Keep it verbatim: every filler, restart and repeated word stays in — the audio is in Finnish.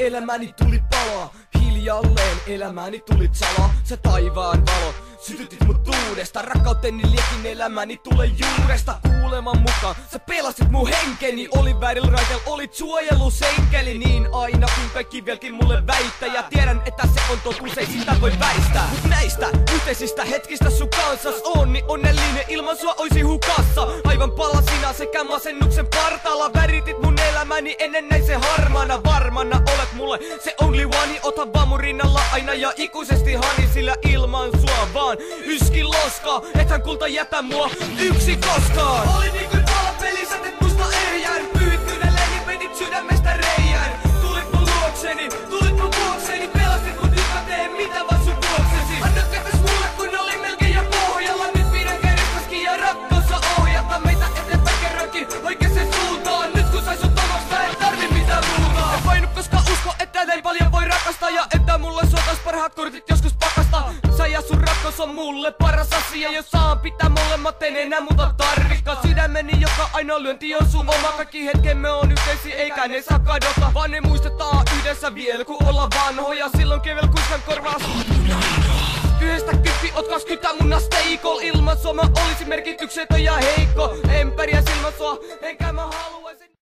elämäni tuli palaa. Hiljalleen elämäni tuli salaa. Sä taivaan valo, sytytit mut tuudesta. Rakkauteni liekin elämäni tulee juuresta. Kuuleman mukaan sä pelastit mun henkeni. Olin väärillä raiteilla, olit suojelusenkeli. Niin ainakin kaikki vieläkin mulle väittää. Ja tiedän, että se on totuus, ei sitä voi väistää. Mut näistä yhteisistä hetkistä sun kanssas on niin onnellinen, ilman sua oisi hukassa. Aivan palasina sekä masennuksen partaalla. Väritit mun elämäni ennen näin se harmaana. Varmana olet mulle se only one. Ota vaan mun rinnalla aina ja ikuisesti hani. Sillä ilman sua vaan yskin loskaa. Ethän kulta jätä mua yksi koskaan. Oli niin kuin palapeli, sä teet musta ehjän. Pyyhit kyyneleeni, vedit sydämestä reijän. Tulit mun luokseni, tulit mun vuokseni. Pelastit mut, nyt mä teen mitä vaan sun vuoksesi. Anna kätes mulle kun oli melkein jo pohjalla. Nyt pidän kädestäskin ja rakkaussa ohjata meitä eteenpäin kerrankin oikeeseen suuntaan. Nyt kun sai sut tonosta, et tarvi mitään muuta. En voinut koskaan usko, että näin paljon voi rakastaa. Ja että mulle suotais parhaat kortit joskus pakasta. Sä ja sun rakkaus on mulle paras asia. Jos saan pitää molemmat, en enää muuta tarvikaan. Sydämeni joka ainoa lyönti on sun oma. Kaikki hetkemme on yhteisiä eikä ne saa kadota. Vaan ne muistetaan yhdessä vielä kun ollaan vanhoja. Silloin kevel kuskan korvaas. Yhdestä kyppi oot kaksikymmentä mun asteikol. Ilman sua mä olisin merkityksetön ja heikko. En pärjää ilman sua, enkä mä haluaisin.